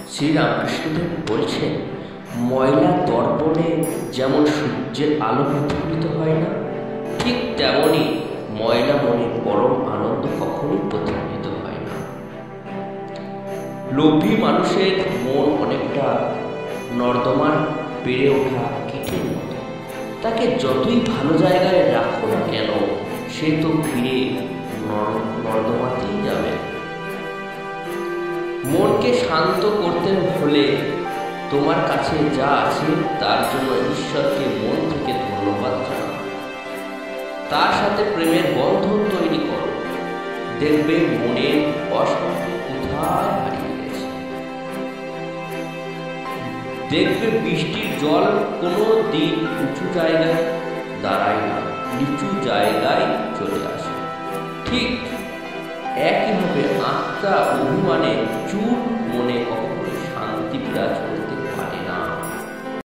শ্রীরামকৃষ্ণদেব বলছেন, ময়লা দর্পণে যেমন সূর্যের আলো প্রতিফলিত হয় না, ঠিক তেমনই ময়লা মনে পরম আনন্দ কখনোই প্রতিফলিত হয় না। লোভী মানুষের মন অনেকটা নর্দমার বেড়ে ওঠা কীটের মতো। তাকে যতই ভালো জায়গায় রাখো না কেন, সে তো ফিরে নর্দমাতেই যাবে। মনকে শান্ত করতে হলে তোমার কাছে যা আছে তার জন্য ঈশ্বরকে মন থেকে ধন্যবাদ জানাও। তার সাথে প্রেমের বন্ধন তৈরি করো। দেখবে মনের অশান্তি কোথায় হারিয়ে গেছে। দেখবে বৃষ্টির জল কোনো দিন উঁচু জায়গায় দাঁড়ায় না, নিচু জায়গায় চলে আসে। ঠিক একইভাবে আত্মা অভিমানে চুপ মনে